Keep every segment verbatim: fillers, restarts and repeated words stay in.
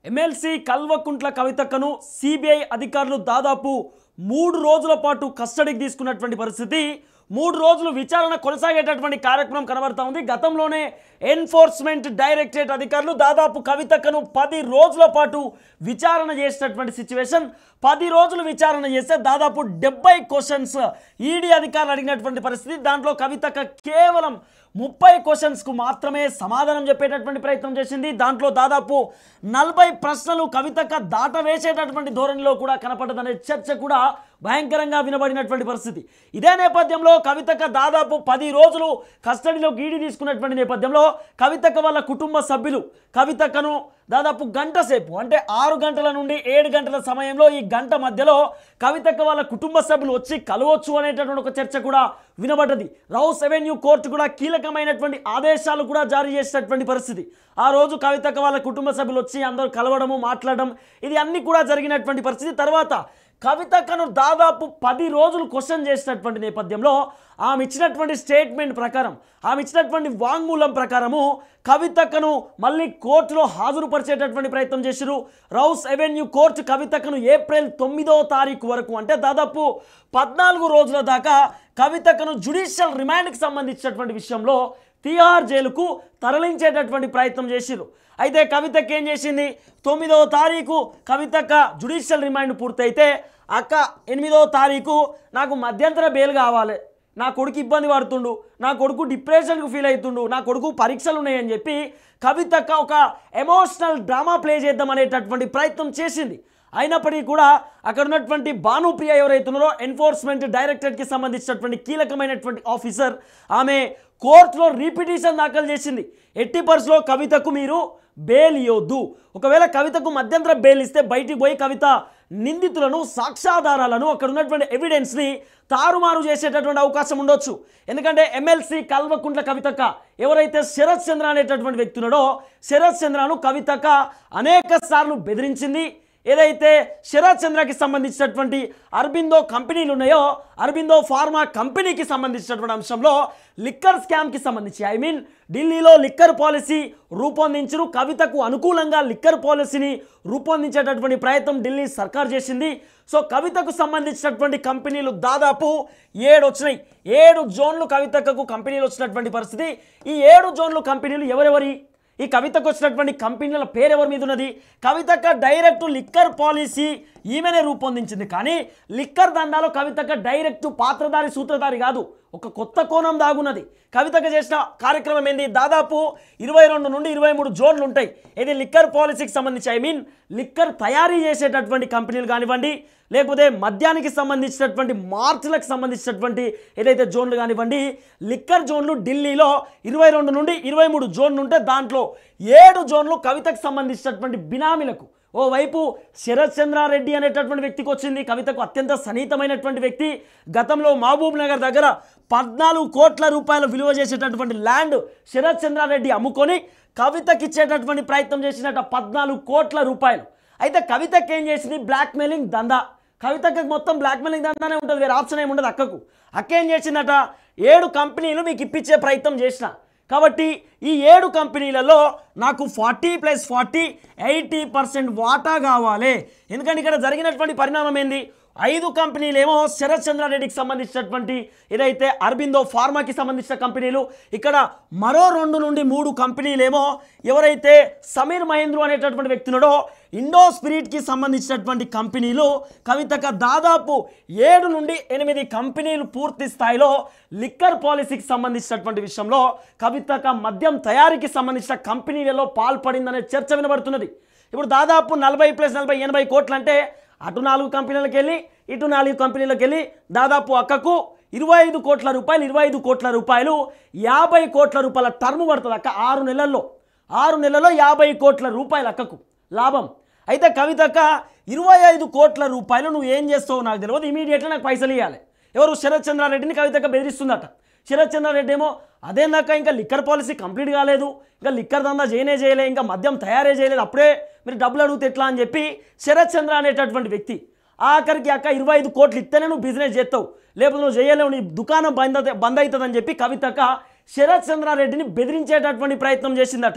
MLC Kalvakuntla కవితక్కను CBI అధికారులు దాదాపు మూడు రోజుల పాటు కస్టడీకి తీసుకున్నటువంటి పరిస్థితి. మూడు రోజులు విచారణ కొనసాగేటటువంటి కార్యక్రమం కనబడతా ఉంది. గతంలోనే ఎన్ఫోర్స్మెంట్ డైరెక్టరేట్ అధికారులు దాదాపు కవితక్కను పది రోజుల పాటు విచారణ చేసినటువంటి సిచ్యువేషన్. పది రోజులు విచారణ చేస్తే దాదాపు డెబ్బై క్వశ్చన్స్ ఈడీ అధికారులు అడిగినటువంటి పరిస్థితి. దాంట్లో కవితక్క కేవలం ముప్పై క్వశ్చన్స్కు మాత్రమే సమాధానం చెప్పేటటువంటి ప్రయత్నం చేసింది. దాంట్లో దాదాపు నలభై ప్రశ్నలు కవితక్క దాటవేసేటటువంటి ధోరణిలో కూడా కనపడదనే చర్చ కూడా భయంకరంగా వినబడినటువంటి పరిస్థితి. ఇదే నేపథ్యంలో కవితక్క దాదాపు పది రోజులు కస్టడీలో ఈడీ తీసుకున్నటువంటి నేపథ్యంలో కవితక్క వాళ్ళ కుటుంబ సభ్యులు కవితక్కను దాదాపు గంట సేపు అంటే ఆరు గంటల నుండి ఏడు గంటల సమయంలో ఈ గంట మధ్యలో కవితక్క వాళ్ళ కుటుంబ సభ్యులు వచ్చి కలవచ్చు అనేటటువంటి ఒక చర్చ కూడా వినబడ్డది. రౌస్ అవెన్యూ కోర్టు కూడా కీలకమైనటువంటి ఆదేశాలు కూడా జారీ చేసినటువంటి పరిస్థితి. ఆ రోజు కవితక్క వాళ్ళ కుటుంబ సభ్యులు వచ్చి అందరూ కలవడము మాట్లాడడం ఇది అన్ని కూడా జరిగినటువంటి పరిస్థితి. తర్వాత కవితక్కను దాదాపు పది రోజులు క్వశ్చన్ చేసినటువంటి నేపథ్యంలో ఆమె ఇచ్చినటువంటి స్టేట్మెంట్ ప్రకారం ఆమె ఇచ్చినటువంటి వాంగ్మూలం ప్రకారము కవితక్కను మళ్ళీ కోర్టులో హాజరుపరిచేటటువంటి ప్రయత్నం చేశారు. రౌస్ అవెన్యూ కోర్టు కవితక్కను ఏప్రిల్ తొమ్మిదవ తారీఖు వరకు అంటే దాదాపు పద్నాలుగు రోజుల దాకా కవితక్కను జ్యుడిషియల్ రిమాండ్కి సంబంధించినటువంటి విషయంలో తిహార్ జైలుకు తరలించేటటువంటి ప్రయత్నం చేశారు. అయితే కవితక్క ఏం చేసింది, తొమ్మిదవ తారీఖు కవితక్క జ్యుడిషియల్ రిమాండ్ పూర్తయితే అక్క ఎనిమిదవ తారీఖు నాకు మధ్యంతర బెయిల్ కావాలి, నా కొడుకు ఇబ్బంది పడుతుండు, నా కొడుకు డిప్రెషన్కు ఫీల్ అవుతుండు, నా కొడుకు పరీక్షలు ఉన్నాయని చెప్పి కవితక్క ఒక ఎమోషనల్ డ్రామా ప్లే చేద్దాం అనేటటువంటి ప్రయత్నం చేసింది. అయినప్పటికీ కూడా అక్కడ ఉన్నటువంటి భానుప్రియ ఎవరైతున్నారో ఎన్ఫోర్స్మెంట్ డైరెక్టరేట్కి సంబంధించినటువంటి కీలకమైనటువంటి ఆఫీసర్ ఆమె కోర్టులో రీపిటిషన్ దాఖలు చేసింది. ఎట్టి పరిస్థితుల్లో కవితకు మీరు బెయిల్ ఇవ్వద్దు, ఒకవేళ కవితకు మధ్యంతర బెయిల్ ఇస్తే బయటికి పోయి కవిత నిందితులను సాక్ష్యాధారాలను అక్కడ ఉన్నటువంటి ఎవిడెన్స్ని తారుమారు చేసేటటువంటి అవకాశం ఉండొచ్చు. ఎందుకంటే ఎమ్మెల్సీ కల్వకుంట్ల కవితక్క ఎవరైతే శరత్ చంద్ర అనేటటువంటి వ్యక్తి ఉన్నాడో శరత్ చంద్రను కవితక్క అనేక సార్లు బెదిరించింది. ఏదైతే శరత్ చంద్రకి సంబంధించినటువంటి అరబిందో కంపెనీలు ఉన్నాయో అరబిందో ఫార్మా కంపెనీకి సంబంధించినటువంటి అంశంలో లిక్కర్ స్కామ్కి సంబంధించి ఐ మీన్ ఢిల్లీలో లిక్కర్ పాలసీ రూపొందించరు, కవితకు అనుకూలంగా లిక్కర్ పాలసీని రూపొందించేటటువంటి ప్రయత్నం ఢిల్లీ సర్కార్ చేసింది. సో కవితకు సంబంధించినటువంటి కంపెనీలు దాదాపు ఏడు వచ్చినాయి. ఏడు జోన్లు కవితకు కంపెనీలు వచ్చినటువంటి పరిస్థితి. ఈ ఏడు జోన్లు కంపెనీలు ఎవరెవరి, ఈ కవితకు వచ్చినటువంటి కంపెనీల పేరు ఎవరి మీద ఉన్నది? కవితక్క డైరెక్ట్ లిక్కర్ పాలసీ ఈమెనే రూపొందించింది, కానీ లిక్కర్ దందాలో కవితక్క డైరెక్ట్ పాత్రధారి సూత్రధారి కాదు, ఒక కొత్త కోణం దాగున్నది. కవితక్క చేసిన కార్యక్రమం ఏంది, దాదాపు ఇరవై రెండు నుండి ఇరవై మూడు జోన్లు ఉంటాయి. ఇది లిక్కర్ పాలసీకి సంబంధించి ఐ మీన్ లిక్కర్ తయారీ చేసేటటువంటి కంపెనీలు కానివ్వండి, లేకపోతే మద్యానికి సంబంధించినటువంటి మార్ట్లకు సంబంధించినటువంటి ఏదైతే జోన్లు కానివ్వండి, లిక్కర్ జోన్లు ఢిల్లీలో ఇరవై రెండు నుండి ఇరవై మూడు జోన్లు ఉంటే దాంట్లో ఏడు జోన్లు కవితకు సంబంధించినటువంటి బినామీలకు. ఓవైపు శరత్ చంద్రారెడ్డి అనేటటువంటి వ్యక్తికి వచ్చింది, కవితకు అత్యంత సన్నిహితమైనటువంటి వ్యక్తి. గతంలో మహబూబ్ నగర్ దగ్గర పద్నాలుగు కోట్ల రూపాయలు విలువ చేసేటటువంటి ల్యాండ్ శరత్ చంద్రారెడ్డి అమ్ముకొని కవితకి ఇచ్చేటటువంటి ప్రయత్నం చేసినట్ట పద్నాలుగు కోట్ల రూపాయలు. అయితే కవితకి ఏం చేసింది, బ్లాక్మెయిలింగ్ దందా. కవితకి మొత్తం బ్లాక్మెయిలింగ్ దందానే ఉంటుంది, వేరే ఆప్షన్ ఏమి ఉండదు. అక్కకు అక్క ఏం చేసిందట, ఏడు కంపెనీలు మీకు ఇప్పించే ప్రయత్నం చేసిన, కాబట్టి ఈ ఏడు కంపెనీలలో నాకు forty plus forty eighty percent వాటా కావాలి. ఎందుకంటే ఇక్కడ జరిగినటువంటి పరిణామం ఏంది, ఐదు కంపెనీలేమో శరత్ చంద్రారెడ్డికి సంబంధించినటువంటి ఏదైతే అరబిందో ఫార్మాకి సంబంధించిన కంపెనీలు, ఇక్కడ మరో రెండు నుండి మూడు కంపెనీలేమో ఎవరైతే సమీర్ మహేంద్రు అనేటటువంటి వ్యక్తి ఉన్నాడో ఇండో స్పిరిట్కి సంబంధించినటువంటి కంపెనీలు. కవితక దాదాపు ఏడు నుండి ఎనిమిది కంపెనీలు పూర్తి స్థాయిలో లిక్కర్ పాలసీకి సంబంధించినటువంటి విషయంలో కవితక మద్యం తయారీకి సంబంధించిన కంపెనీలలో పాల్పడిందనే చర్చ వినబడుతున్నది. ఇప్పుడు దాదాపు నలభై ప్లస్ నలభై ఎనభై కోట్లు అంటే అటు నాలుగు కంపెనీలకు వెళ్ళి ఇటు నాలుగు కంపెనీలకు వెళ్ళి దాదాపు అక్కకు ఇరవై ఐదు కోట్ల రూపాయలు ఇరవై ఐదు కోట్ల రూపాయలు యాభై కోట్ల రూపాయల టర్మ్ పడుతుంది అక్క. ఆరు నెలల్లో ఆరు నెలల్లో యాభై కోట్ల రూపాయలు అక్కకు లాభం. అయితే కవితక్క ఇరవై ఐదు కోట్ల రూపాయలు నువ్వు ఏం చేస్తావు నాకు తెలియదు, ఇమీడియట్గా నాకు పైసలు ఇవ్వాలి. ఎవరు, శరత్ చంద్రారెడ్డిని కవితక్క బెదిరిస్తుందట. శరత్ చంద్రారెడ్డి ఏమో అదేందాక ఇంకా లిక్కర్ పాలసీ కంప్లీట్ కాలేదు, ఇంకా లిక్కర్ దందా చేయనే చేయలే, ఇంకా మద్యం తయారే చేయలేదు, అప్పుడే మీరు డబ్బులు అడిగితే ఎట్లా అని చెప్పి శరత్ చంద్ర అనేటటువంటి వ్యక్తి ఆఖరికి అక్క ఇరవై ఐదు కోట్లు ఇస్తేనే నువ్వు బిజినెస్ చేస్తావు, లేకపోతే నువ్వు చేయలేవు, నీ దుకాణం బంద్ బంద్ అవుతుందని చెప్పి కవితక్క శరత్ చంద్రారెడ్డిని బెదిరించేటటువంటి ప్రయత్నం చేసిందట.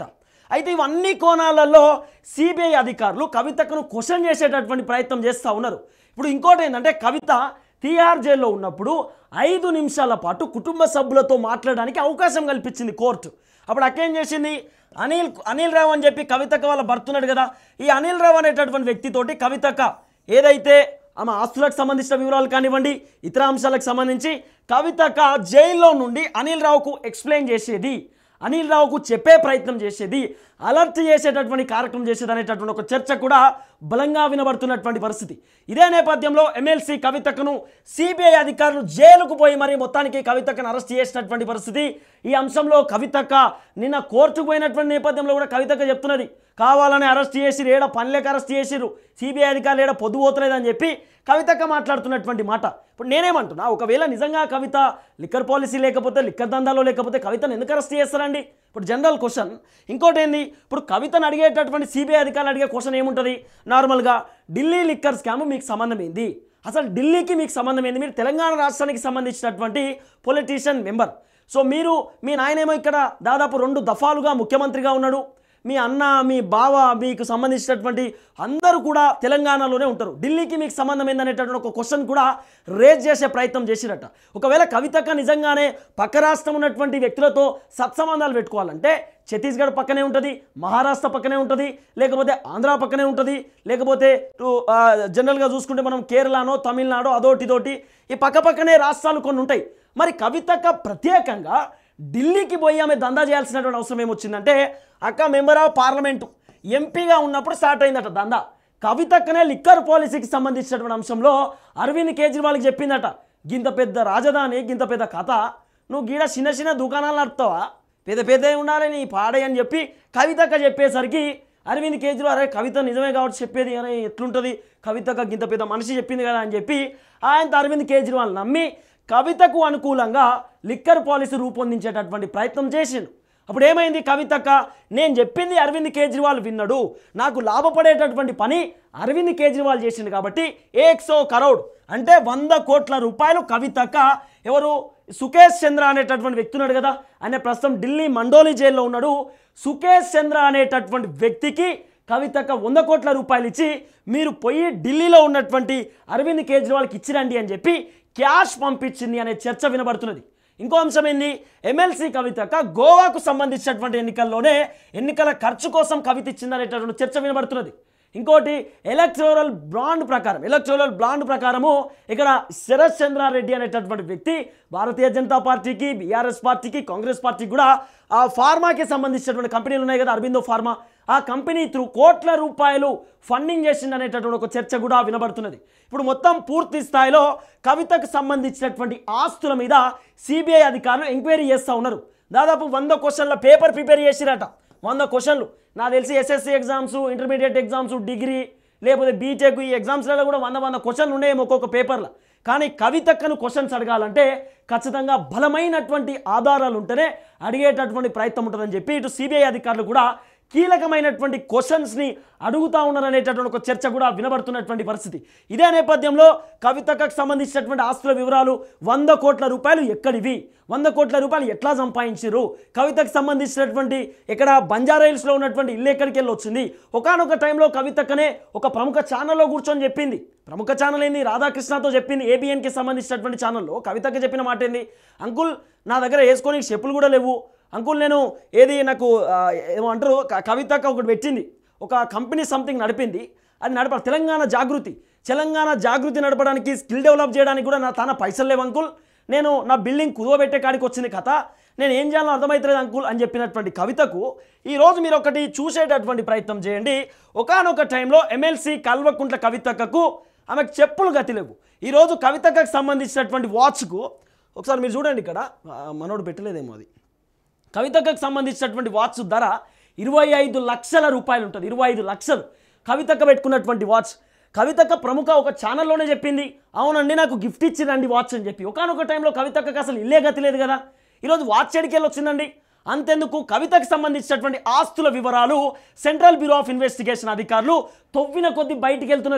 అయితే ఇవన్నీ కోణాలలో సిబిఐ అధికారులు కవితకు క్వశ్చన్ చేసేటటువంటి ప్రయత్నం చేస్తూ ఉన్నారు. ఇప్పుడు ఇంకోటి ఏంటంటే కవిత తిహార్ జైల్లో ఉన్నప్పుడు ఐదు నిమిషాల పాటు కుటుంబ సభ్యులతో మాట్లాడడానికి అవకాశం కల్పించింది కోర్టు. అప్పుడు అక్కేం చేసింది, అనిల్ అనిల్ రావు అని చెప్పి కవితక్క వాళ్ళ భర్తున్నాడు కదా, ఈ అనిల్ రావు అనేటటువంటి వ్యక్తితోటి కవితక్క ఏదైతే ఆమె ఆస్తులకు సంబంధించిన వివరాలు కానివ్వండి, ఇతర అంశాలకు సంబంధించి కవితక్క జైల్లో నుండి అనిల్ రావుకు ఎక్స్ప్లెయిన్ చేసేది, అనిల్ రావుకు చెప్పే ప్రయత్నం చేసేది, అలర్ట్ చేసేటటువంటి కార్యక్రమం చేసేది అనేటటువంటి ఒక చర్చ కూడా బలంగా వినబడుతున్నటువంటి పరిస్థితి. ఇదే నేపథ్యంలో ఎమ్మెల్సీ కవితకను సిబిఐ అధికారులు జైలుకు పోయి మరి మొత్తానికి కవితకను అరెస్ట్ చేసినటువంటి పరిస్థితి. ఈ అంశంలో కవితక్క నిన్న కోర్టుకు పోయినటువంటి నేపథ్యంలో కూడా కవితక్క చెప్తున్నది, కావాలని అరెస్ట్ చేసిరు, ఏడ పనిలేక అరెస్ట్ చేసిరు, సిబిఐ అధికారులు ఏడ పొద్దు పోతలేదని చెప్పి కవితక్క మాట్లాడుతున్నటువంటి మాట. ఇప్పుడు నేనేమంటున్నా, ఒకవేళ నిజంగా కవిత లిక్కర్ పాలసీ లేకపోతే, లిక్కర్ దందాలో లేకపోతే కవితను ఎందుకు అరెస్ట్ చేస్తారండి? ఇప్పుడు జనరల్ క్వశ్చన్. ఇంకోటి ఏంది, ఇప్పుడు కవితను అడిగేటటువంటి సిబిఐ అధికారులు అడిగే క్వశ్చన్ ఏముంటుంది, నార్మల్గా ఢిల్లీ లిక్కర్ స్కామ్ మీకు సంబంధం ఏంది, అసలు ఢిల్లీకి మీకు సంబంధం ఏంది, మీరు తెలంగాణ రాష్ట్రానికి సంబంధించినటువంటి పొలిటీషియన్ మెంబర్, సో మీరు మీ నాయనేమో ఇక్కడ దాదాపు రెండు దఫాలుగా ముఖ్యమంత్రిగా ఉన్నాడు, మీ అన్న మీ బావ మీకు సంబంధించినటువంటి అందరూ కూడా తెలంగాణలోనే ఉంటారు, ఢిల్లీకి మీకు సంబంధం ఏందనేటటువంటి ఒక క్వశ్చన్ కూడా రేజ్ చేసే ప్రయత్నం చేసిరట. ఒకవేళ కవితక్క నిజంగానే పక్క రాష్ట్రం ఉన్నటువంటి వ్యక్తులతో సత్సంబంధాలు పెట్టుకోవాలంటే ఛత్తీస్గఢ్ పక్కనే ఉంటుంది, మహారాష్ట్ర పక్కనే ఉంటుంది, లేకపోతే ఆంధ్ర పక్కనే ఉంటుంది, లేకపోతే జనరల్గా చూసుకుంటే మనం కేరళనో తమిళనాడో అదోటితోటి ఈ పక్క పక్కనే రాష్ట్రాలు కొన్ని ఉంటాయి. మరి కవితక్క ప్రత్యేకంగా ఢిల్లీకి పోయి ఆమె దందా చేయాల్సినటువంటి అవసరం ఏమొచ్చిందంటే, అక్క మెంబర్ ఆఫ్ పార్లమెంటు ఎంపీగా ఉన్నప్పుడు స్టార్ట్ అయిందట దందా. కవితక్కనే లిక్కర్ పాలసీకి సంబంధించినటువంటి అంశంలో అరవింద్ కేజ్రీవాల్కి చెప్పిందట, గింత పెద్ద రాజధాని గింత పెద్ద కథ, నువ్వు గీడ చిన్న చిన్న దుకాణాలు నడుపుతావా, పెద్ద పెద్ద ఉండాలి నీ పాడే అని చెప్పి కవితక్క చెప్పేసరికి అరవింద్ కేజ్రీవాల్ అరే కవిత నిజమే కాబట్టి చెప్పేది, అరే ఎట్లుంటుంది కవితక్క గింత పెద్ద మనిషి చెప్పింది కదా అని చెప్పి ఆయన అరవింద్ కేజ్రీవాల్ నమ్మి కవితకు అనుకూలంగా లిక్కర్ పాలసీ రూపొందించేటటువంటి ప్రయత్నం చేసిండు. అప్పుడు ఏమైంది, కవితక్క నేను చెప్పింది అరవింద్ కేజ్రీవాల్ విన్నాడు, నాకు లాభపడేటటువంటి పని అరవింద్ కేజ్రీవాల్ చేసిండు కాబట్టి ఏక్సో కరోడ్ అంటే వంద కోట్ల రూపాయలు కవితక్క ఎవరు సుకేష్ చంద్ర అనేటటువంటి వ్యక్తి ఉన్నాడు కదా, ఆయన ప్రస్తుతం ఢిల్లీ మండోలి జైల్లో ఉన్నాడు, సుకేష్ చంద్ర అనేటటువంటి వ్యక్తికి కవితక్క వంద కోట్ల రూపాయలు ఇచ్చి మీరు పోయి ఢిల్లీలో ఉన్నటువంటి అరవింద్ కేజ్రీవాల్కి ఇచ్చిరండి అని చెప్పి క్యాష్ పంపించింది అనే చర్చ వినబడుతున్నది. ఇంకో అంశం ఏంది, ఎమ్మెల్సీ కవితక్క గోవాకు సంబంధించినటువంటి ఎన్నికల్లోనే ఎన్నికల ఖర్చు కోసం కవిత ఇచ్చిందనేటటువంటి చర్చ వినబడుతున్నది. ఇంకోటి ఎలక్టోరల్ బాండ్ ప్రకారం ఎలక్టోరల్ బాండ్ ప్రకారము ఇక్కడ శరత్ చంద్రారెడ్డి అనేటటువంటి వ్యక్తి భారతీయ జనతా పార్టీకి, బీఆర్ఎస్ పార్టీకి, కాంగ్రెస్ పార్టీకి కూడా ఆ ఫార్మాకి సంబంధించినటువంటి కంపెనీలు ఉన్నాయి కదా, అరబిందో ఫార్మా, ఆ కంపెనీ త్రూ కోట్ల రూపాయలు ఫండింగ్ చేసింది అనేటటువంటి ఒక చర్చ కూడా వినబడుతున్నది. ఇప్పుడు మొత్తం పూర్తి స్థాయిలో కవితకు సంబంధించినటువంటి ఆస్తుల మీద సిబిఐ అధికారులు ఎంక్వైరీ చేస్తూ ఉన్నారు. దాదాపు వంద క్వశ్చన్ల పేపర్ ప్రిపేర్ చేసిరట, వంద క్వశ్చన్లు. నాకు తెలిసి SSC exams, intermediate exams, degree లేకపోతే బీటెక్ ఈ ఎగ్జామ్స్లలో కూడా వంద వంద క్వశ్చన్లు ఉన్నాయేమో ఒక్కొక్క పేపర్లో. కానీ కవితక్కను క్వశ్చన్స్ అడగాలంటే ఖచ్చితంగా బలమైనటువంటి ఆధారాలు ఉంటేనే అడిగేటటువంటి ప్రయత్నం ఉంటుందని చెప్పి ఇటు సిబిఐ అధికారులు కూడా కీలకమైనటువంటి క్వశ్చన్స్ని అడుగుతూ ఉన్నారనేటటువంటి ఒక చర్చ కూడా వినబడుతున్నటువంటి పరిస్థితి. ఇదే నేపథ్యంలో కవితకు సంబంధించినటువంటి ఆస్తుల వివరాలు, వంద కోట్ల రూపాయలు ఎక్కడివి, వంద కోట్ల రూపాయలు ఎట్లా సంపాదించారు, కవితకు సంబంధించినటువంటి ఇక్కడ బంజారాహిల్స్లో ఉన్నటువంటి ఇల్లు ఎక్కడికి వెళ్ళి వచ్చింది. ఒకనొక టైంలో కవితక్కనే ఒక ప్రముఖ ఛానల్లో కూర్చొని చెప్పింది, ప్రముఖ ఛానల్ ఏంది రాధాకృష్ణతో చెప్పింది, ఏబిఎన్కి సంబంధించినటువంటి ఛానల్లో కవితకు చెప్పిన మాట ఏంది, అంకుల్ నా దగ్గర వేసుకొని చెప్పులు కూడా లేవు అంకుల్, నేను ఏది నాకు ఏమంటారు కవితక్క ఒకటి పెట్టింది, ఒక కంపెనీ సంథింగ్ నడిపింది, అది నడప తెలంగాణ జాగృతి తెలంగాణ జాగృతి నడపడానికి స్కిల్ డెవలప్ చేయడానికి కూడా నా తన పైసలు లేవు అంకుల్, నేను నా బిల్డింగ్ కుదవబెట్టే కాడికి వచ్చింది కథ, నేను ఏం చేయాలో అర్థమవుతలేదు అంకుల్ అని చెప్పినటువంటి కవితకు ఈరోజు మీరు ఒకటి చూసేటటువంటి ప్రయత్నం చేయండి. ఒకానొక టైంలో ఎమ్మెల్సీ కల్వకుంట్ల కవితక్కకు ఆమెకు చెప్పులు గతిలేవు. ఈరోజు కవితక్కకు సంబంధించినటువంటి వాచ్కు ఒకసారి మీరు చూడండి, ఇక్కడ మనోడు పెట్టలేదేమో, అది కవితక్కకు సంబంధించినటువంటి వాచ్ ధర ఇరవై ఐదు లక్షల రూపాయలు ఉంటుంది, ఇరవై ఐదు లక్షలు కవితక్క పెట్టుకున్నటువంటి వాచ్. కవితక్క ప్రముఖ ఒక ఛానల్లోనే చెప్పింది, అవునండి నాకు గిఫ్ట్ ఇచ్చిరండి వాచ్ అని చెప్పి. ఒకనొక టైంలో కవితక్కకు అసలు ఇల్లే గతి లేదు కదా, ఈరోజు వాచ్ ఎడికెళ్ళి వచ్చిందండి. అంతెందుకు కవితకు సంబంధించినటువంటి ఆస్తుల వివరాలు సెంట్రల్ బ్యూరో ఆఫ్ ఇన్వెస్టిగేషన్ అధికారులు తొవ్విన కొద్ది బయటికి వెళ్తున్నది.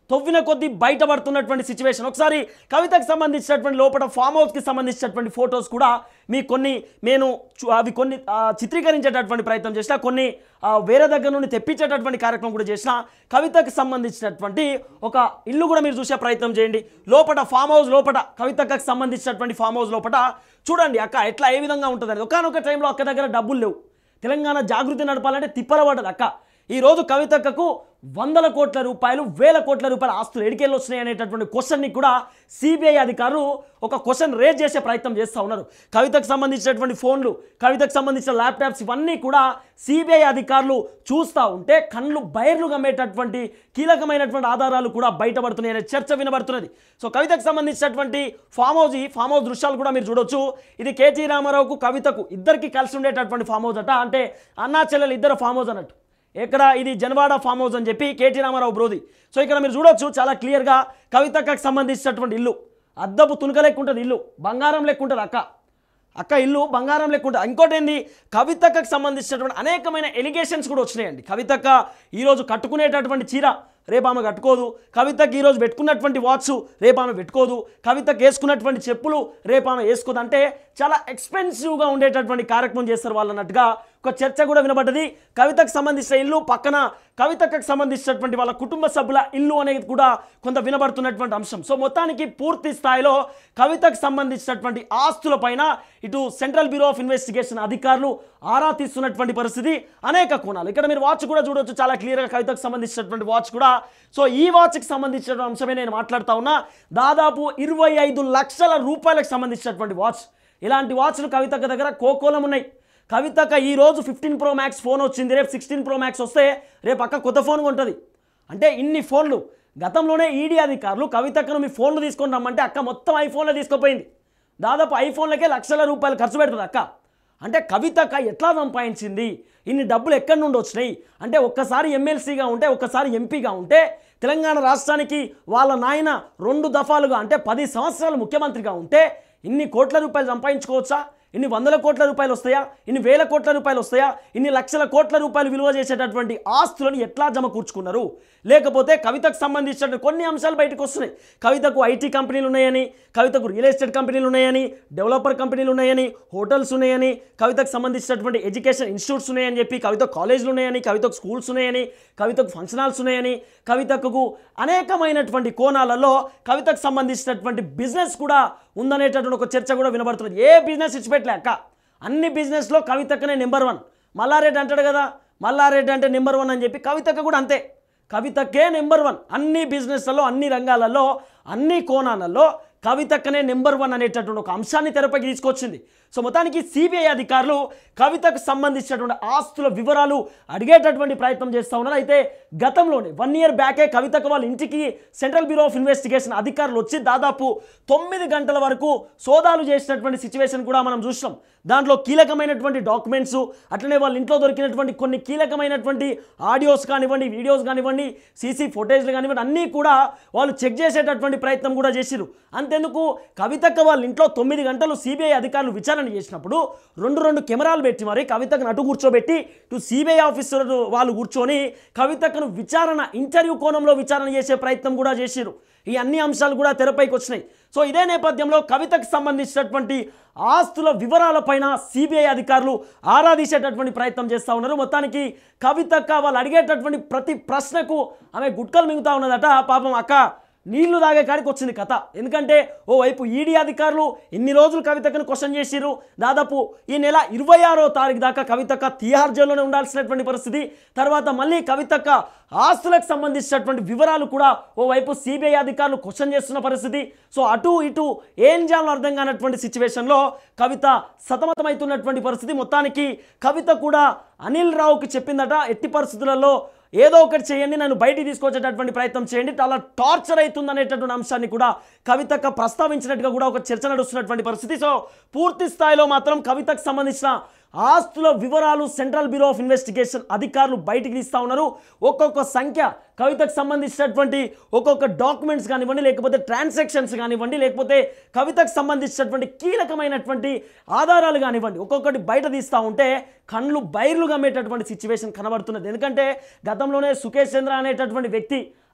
తొవ్విన కొద్దీ బయటపడుతున్నటువంటి సిచ్యువేషన్. ఒకసారి కవితకు సంబంధించినటువంటి లోపల ఫామ్ హౌస్కి సంబంధించినటువంటి ఫొటోస్ కూడా మీ కొన్ని నేను అవి కొన్ని చిత్రీకరించేటటువంటి ప్రయత్నం చేసిన, కొన్ని వేరే దగ్గర నుండి తెప్పించేటటువంటి కార్యక్రమం కూడా చేసిన. కవితకు సంబంధించినటువంటి ఒక ఇల్లు కూడా మీరు చూసే ప్రయత్నం చేయండి. లోపల ఫామ్ హౌస్ లోపల కవితకు సంబంధించినటువంటి ఫామ్ హౌస్ లోపల చూడండి అక్క ఎట్లా ఏ విధంగా ఉంటుందని. ఒకనొక టైంలో అక్క దగ్గర డబ్బులు లేవు, తెలంగాణ జాగృతి నడపాలంటే తిప్పలబడ్డది అక్క. ఈరోజు కవితకు వందల కోట్ల రూపాయలు వేల కోట్ల రూపాయల ఆస్తులు ఎడికెళ్ళి వచ్చినాయి అనేటటువంటి క్వశ్చన్ని కూడా సిబిఐ అధికారులు ఒక క్వశ్చన్ రేజ్ చేసే ప్రయత్నం చేస్తూ ఉన్నారు. కవితకు సంబంధించినటువంటి ఫోన్లు, కవితకు సంబంధించిన ల్యాప్టాప్స్ ఇవన్నీ కూడా సిబిఐ అధికారులు చూస్తూ ఉంటే కళ్ళు బయర్లు గమ్మేటటువంటి కీలకమైనటువంటి ఆధారాలు కూడా బయటపడుతున్నాయనే చర్చ వినబడుతున్నది. సో కవితకు సంబంధించినటువంటి ఫామ్ హౌస్, ఈ ఫామ్ హౌస్ దృశ్యాలు కూడా మీరు చూడొచ్చు. ఇది కేటీ రామారావుకు కవితకు ఇద్దరికి కలిసి ఉండేటటువంటి ఫామ్ హౌస్ అట, అంటే అన్నా చెల్లెలు ఇద్దరు ఫామ్ హౌస్ అన్నట్టు. ఇక్కడ ఇది జన్వాడ ఫామ్ హౌస్ అని చెప్పి కేటీ రామారావు బ్రోది. సో ఇక్కడ మీరు చూడొచ్చు చాలా క్లియర్గా కవితకు సంబంధించినటువంటి ఇల్లు అద్దపు తునక లెక్కుంటుంది, ఇల్లు బంగారం లెక్కుంటుంది అక్క అక్క ఇల్లు బంగారం లెక్కుంటుంది. ఇంకోటి ఏంది, కవితకు సంబంధించినటువంటి అనేకమైన ఎలిగేషన్స్ కూడా వచ్చినాయండి. కవితక్క ఈరోజు కట్టుకునేటటువంటి చీర రేపు ఆమె కట్టుకోదు, కవితకి ఈరోజు పెట్టుకున్నటువంటి వాచ్ రేపు ఆమె పెట్టుకోదు, కవితకు వేసుకున్నటువంటి చెప్పులు రేపు ఆమె వేసుకోదు. అంటే చాలా ఎక్స్పెన్సివ్గా ఉండేటటువంటి కార్యక్రమం చేస్తారు వాళ్ళు అన్నట్టుగా ఒక చర్చ కూడా వినబడ్డది. కవితకు సంబంధించిన ఇల్లు పక్కన కవితకు సంబంధించినటువంటి వాళ్ళ కుటుంబ సభ్యుల ఇల్లు అనేది కూడా కొంత వినబడుతున్నటువంటి అంశం. సో మొత్తానికి పూర్తి స్థాయిలో కవితకు సంబంధించినటువంటి ఆస్తులపైన ఇటు సెంట్రల్ బ్యూరో ఆఫ్ ఇన్వెస్టిగేషన్ అధికారులు ఆరా తీస్తున్నటువంటి పరిస్థితి అనేక కోణాలు. ఇక్కడ మీరు వాచ్ కూడా చూడవచ్చు చాలా క్లియర్గా కవితకు సంబంధించినటువంటి వాచ్ కూడా. సో ఈ వాచ్కి సంబంధించిన అంశమే నేను మాట్లాడుతూ ఉన్నా. దాదాపు ఇరవై ఐదు లక్షల రూపాయలకు సంబంధించినటువంటి వాచ్. ఇలాంటి వాచ్లు కవితక్క దగ్గర కోకోలం ఉన్నాయి. కవితక్క ఈరోజు ఫిఫ్టీన్ ప్రో మ్యాక్స్ ఫోన్ వచ్చింది, రేపు సిక్స్టీన్ ప్రో మ్యాక్స్ వస్తే రేపు అక్క కొత్త ఫోన్ ఉంటుంది. అంటే ఇన్ని ఫోన్లు గతంలోనే ఈడీ అధికారులు కవితక్కను మీ ఫోన్లు తీసుకొని రమ్మంటే అక్క మొత్తం ఐఫోన్లో తీసుకుపోయింది. దాదాపు ఐఫోన్లకే లక్షల రూపాయలు ఖర్చు పెడుతుంది అక్క. అంటే కవితక్క ఎట్లా సంపాదించింది, ఇన్ని డబ్బులు ఎక్కడి నుండి వచ్చినాయి అంటే ఒక్కసారి ఎమ్మెల్సీగా ఉంటే ఒక్కసారి ఎంపీగా ఉంటే తెలంగాణ రాష్ట్రానికి వాళ్ళ నాయన రెండు దఫాలుగా అంటే పది సంవత్సరాలు ముఖ్యమంత్రిగా ఉంటే ఇన్ని కోట్ల రూపాయలు సంపాదించుకోవచ్చా? ఇన్ని వందల కోట్ల రూపాయలు వస్తాయా? ఇన్ని వేల కోట్ల రూపాయలు వస్తాయా? ఇన్ని లక్షల కోట్ల రూపాయలు విలువ చేసేటటువంటి ఆస్తులను ఎట్లా జమ కూర్చుకున్నారు? లేకపోతే కవితకు సంబంధించిన కొన్ని అంశాలు బయటకు వస్తున్నాయి. కవితకు ఐటీ కంపెనీలు ఉన్నాయని, కవితకు రియల్ ఎస్టేట్ కంపెనీలు ఉన్నాయని, డెవలపర్ కంపెనీలు ఉన్నాయని, హోటల్స్ ఉన్నాయని, కవితకు సంబంధించినటువంటి ఎడ్యుకేషన్ ఇన్స్టిట్యూట్స్ ఉన్నాయని చెప్పి, కవితకు కాలేజీలు ఉన్నాయని, కవితకు స్కూల్స్ ఉన్నాయని, కవితకు ఫంక్షన్ హాల్స్ ఉన్నాయని, కవితకు అనేకమైనటువంటి కోణాలలో కవితకు సంబంధించినటువంటి బిజినెస్ కూడా ఉందనేటటువంటి ఒక చర్చ కూడా వినబడుతుంది. ఏ బిజినెస్ ఇచ్చిపెట్టలే అక్క, అన్ని బిజినెస్లో కవితక్కనే నెంబర్ వన్. మల్లారెడ్డి అంటాడు కదా, మల్లారెడ్డి అంటే నెంబర్ వన్ అని చెప్పి కవితక్క కూడా అంతే. కవితకే నెంబర్ వన్ అన్ని బిజినెస్లలో, అన్ని రంగాలలో, అన్ని కోణాలలో కవితక్కనే నెంబర్ వన్ అనేటటువంటి ఒక అంశాన్ని తెరపైకి తీసుకొచ్చింది. సో మొత్తానికి సిబిఐ అధికారులు కవితకు సంబంధించినటువంటి ఆస్తుల వివరాలు అడిగేటటువంటి ప్రయత్నం చేస్తూ ఉన్నారు. అయితే గతంలోనే వన్ ఇయర్ బ్యాకే కవితకు వాళ్ళ ఇంటికి సెంట్రల్ బ్యూరో ఆఫ్ ఇన్వెస్టిగేషన్ అధికారులు వచ్చి దాదాపు తొమ్మిది గంటల వరకు సోదాలు చేసినటువంటి సిచ్యువేషన్ కూడా మనం చూసినాం. దాంట్లో కీలకమైనటువంటి డాక్యుమెంట్స్, అట్లనే వాళ్ళ ఇంట్లో దొరికినటువంటి కొన్ని కీలకమైనటువంటి ఆడియోస్ కానివ్వండి, వీడియోస్ కానివ్వండి, సీసీ ఫుటేజ్లు కానివ్వండి, అన్నీ కూడా వాళ్ళు చెక్ చేసేటటువంటి ప్రయత్నం కూడా చేసిరు. అంతెందుకు కవితక్క వాళ్ళ ఇంట్లో తొమ్మిది గంటలు సిబిఐ అధికారులు విచారణ చేసినప్పుడు రెండు రెండు కెమెరాలు పెట్టి మరి కవితకు అటు కూర్చోబెట్టి ఇటు సిబిఐ ఆఫీసర్ వాళ్ళు కూర్చొని కవితక్కను విచారణ ఇంటర్వ్యూ కోణంలో విచారణ చేసే ప్రయత్నం కూడా చేసిరు. ఈ అన్ని అంశాలు కూడా తెరపైకి వచ్చినాయి. సో ఇదే నేపథ్యంలో కవితకు సంబంధించినటువంటి ఆస్తుల వివరాలపైన సిబిఐ అధికారులు ఆరా తీసేటటువంటి ప్రయత్నం చేస్తూ ఉన్నారు. మొత్తానికి కవితక్క వాళ్ళు అడిగేటటువంటి ప్రతి ప్రశ్నకు ఆమె గుట్కలు మింగుతూ ఉన్నదట. పాపం అక్క నీళ్లు తాగే కాడికి వచ్చింది కథ. ఎందుకంటే ఓవైపు ఈడీ అధికారులు ఇన్ని రోజులు కవితక్కను క్వశ్చన్ చేసిరు. దాదాపు ఈ నెల ఇరవై ఆరో తారీఖు దాకా కవితక్క తిహార్ జైల్లోనే ఉండాల్సినటువంటి పరిస్థితి. తర్వాత మళ్ళీ కవితక్క ఆస్తులకు సంబంధించినటువంటి వివరాలు కూడా ఓవైపు సిబిఐ అధికారులు క్వశ్చన్ చేస్తున్న పరిస్థితి. సో అటు ఇటు ఏం చేయాలో అర్థం కానటువంటి సిచ్యువేషన్లో కవిత సతమతమవుతున్నటువంటి పరిస్థితి. మొత్తానికి కవిత కూడా అనిల్ రావుకి చెప్పిందట, ఎట్టి పరిస్థితులలో ఏదో ఒకటి చేయండి, నన్ను బయటికి తీసుకొచ్చేటటువంటి ప్రయత్నం చేయండి, చాలా టార్చర్ అవుతుంది అనేటటువంటి అంశాన్ని కూడా కవితక్క ప్రస్తావించినట్టుగా కూడా ఒక చర్చ నడుస్తున్నటువంటి పరిస్థితి. సో పూర్తి స్థాయిలో మాత్రం కవితకు సంబంధించిన ఆస్తుల వివరాలు సెంట్రల్ బ్యూరో ఆఫ్ ఇన్వెస్టిగేషన్ అధికారులు బయటికి తీస్తూ ఉన్నారు. ఒక్కొక్క సంఖ్య కవితకు సంబంధించినటువంటి ఒక్కొక్క డాక్యుమెంట్స్ కానివ్వండి, లేకపోతే ట్రాన్సాక్షన్స్ కానివ్వండి, లేకపోతే కవితకు సంబంధించినటువంటి కీలకమైనటువంటి ఆధారాలు కానివ్వండి, ఒక్కొక్కటి బయట తీస్తూ ఉంటే కళ్ళు బైర్లు గమ్మేటటువంటి సిచ్యువేషన్ కనబడుతున్నది. ఎందుకంటే గతంలోనే సుకేష్ చంద్ర అనేటటువంటి వ్యక్తి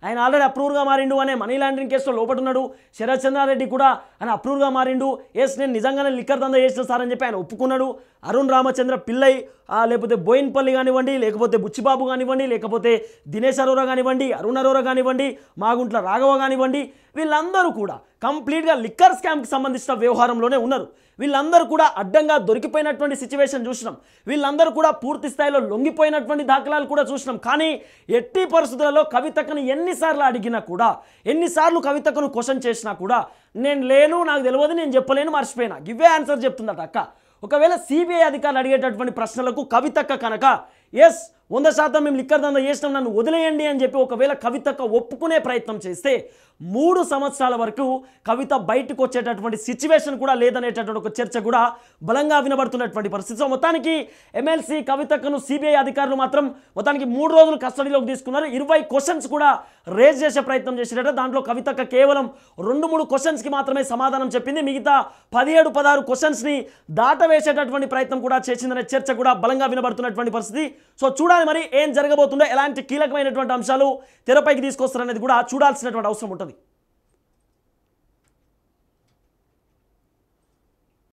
ఆయన ఆల్రెడీ అప్రూవ్గా మారిండు అనే మనీ లాండరింగ్ కేసులో లోపడున్నాడు. శరత్ చంద్రారెడ్డి కూడా ఆయన అప్రూవ్గా మారిండు. ఎస్ నేను నిజంగానే లిక్కర్ దందా చేసిన సార్ అని చెప్పి ఆయన ఒప్పుకున్నాడు. అరుణ్ రామచంద్ర పిల్లై లేకపోతే బోయిన్పల్లి కానివ్వండి, లేకపోతే బుచ్చిబాబు కానివ్వండి, లేకపోతే దినేష్ అరోరా కానివ్వండి, అరుణ్ అరోరా కానివ్వండి, మాగుంట్ల రాఘవ కానివ్వండి, వీళ్ళందరూ కూడా కంప్లీట్గా లిక్కర్ స్కామ్కి సంబంధించిన వ్యవహారంలోనే ఉన్నారు. వీళ్ళందరూ కూడా అడ్డంగా దొరికిపోయినటువంటి సిచ్యువేషన్ చూసినాం. వీళ్ళందరూ కూడా పూర్తి స్థాయిలో లొంగిపోయినటువంటి దాఖలాలు కూడా చూసినాం. కానీ ఎట్టి పరిస్థితులలో కవితక్కను ఎన్నిసార్లు అడిగినా కూడా, ఎన్నిసార్లు కవితక్కను క్వశ్చన్ చేసినా కూడా నేను లేను, నాకు తెలియదు, నేను చెప్పలేను, మర్చిపోయినా, ఇవే ఆన్సర్ చెప్తుందట అక్క. ఒకవేళ సిబిఐ అధికారులు అడిగేటటువంటి ప్రశ్నలకు కవితక్క కనుక ఎస్ వంద శాతం మేము లిక్కర్ దందా చేసినాం, నన్ను వదిలేయండి అని చెప్పి ఒకవేళ కవితక్క ఒప్పుకునే ప్రయత్నం చేస్తే మూడు సంవత్సరాల వరకు కవిత బయటకు వచ్చేటటువంటి సిచ్యువేషన్ కూడా లేదనేటటువంటి ఒక చర్చ కూడా బలంగా వినబడుతున్నటువంటి పరిస్థితి. సో మొత్తానికి ఎమ్మెల్సీ కవితక్కను సిబిఐ అధికారులు మాత్రం మొత్తానికి మూడు రోజులు కస్టడీలోకి తీసుకున్నారు. ఇరవై క్వశ్చన్స్ కూడా రేజ్ చేసే ప్రయత్నం చేసినట్టు. దాంట్లో కవితక్క కేవలం రెండు మూడు క్వశ్చన్స్కి మాత్రమే సమాధానం చెప్పింది. మిగతా పదిహేడు పదహారు క్వశ్చన్స్ని దాటవేసేటటువంటి ప్రయత్నం కూడా చేసిందనే చర్చ కూడా బలంగా వినబడుతున్నటువంటి పరిస్థితి. సో చూడాలి మరి ఏం జరగబోతుందో, ఎలాంటి కీలకమైనటువంటి అంశాలు తెరపైకి తీసుకొస్తారనేది కూడా చూడాల్సినటువంటి అవసరం ఉంటుంది.